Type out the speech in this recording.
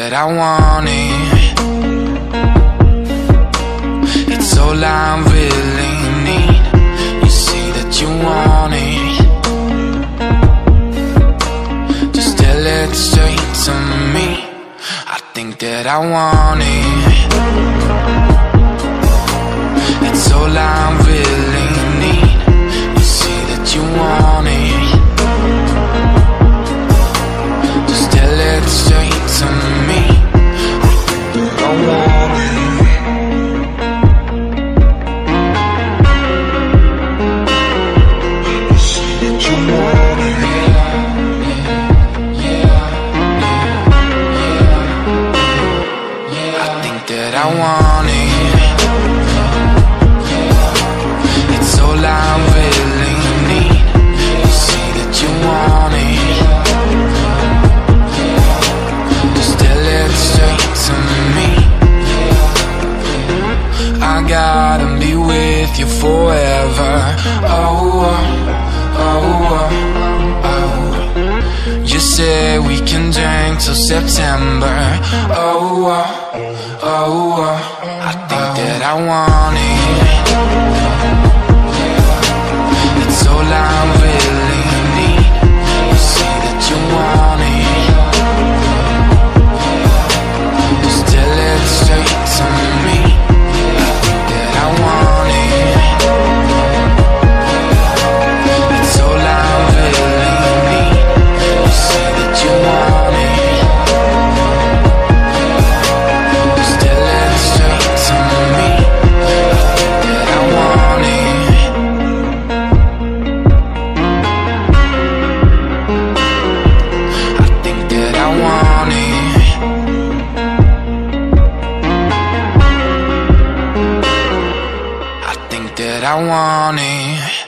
that I want it. It's all I really need. You say that you want it. Just tell it straight to me. I think that I want it. It's all I really need. You say that you want it. Just tell it straight to me. I think that I want it. You say that you want it. I think that I want it. It's all I really need. You say that you want it. Just tell it straight to me. I gotta be with you forever. Oh, oh, oh, oh. You say we can drink till September. Oh, oh, oh, oh. I think that I want it. It's all I really need. You say that you want it. Just tell it straight to me. I think that I want it. It's all I really need. You say that you want it. Just tell it straight to me. I think that I want it. I think that I want it. I think that I want it.